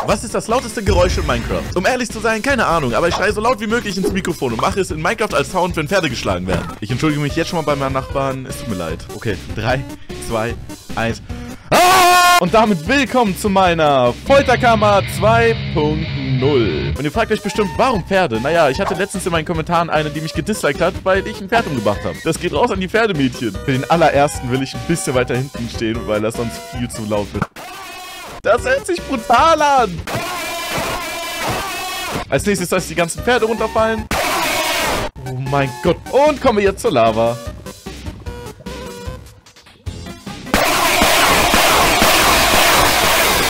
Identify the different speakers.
Speaker 1: Was ist das lauteste Geräusch in Minecraft? Um ehrlich zu sein, keine Ahnung, aber ich schreie so laut wie möglich ins Mikrofon und mache es in Minecraft als Sound, wenn Pferde geschlagen werden. Ich entschuldige mich jetzt schon mal bei meinen Nachbarn, es tut mir leid. Okay, 3, 2, 1. Und damit willkommen zu meiner Folterkammer 2.0. Und ihr fragt euch bestimmt, warum Pferde? Naja, ich hatte letztens in meinen Kommentaren eine, die mich gedisliked hat, weil ich ein Pferd umgebracht habe. Das geht raus an die Pferdemädchen. Für den allerersten will ich ein bisschen weiter hinten stehen, weil das sonst viel zu laut wird. Das hört sich brutal an. Als nächstes soll die ganzen Pferde runterfallen. Oh mein Gott. Und kommen wir jetzt zur Lava.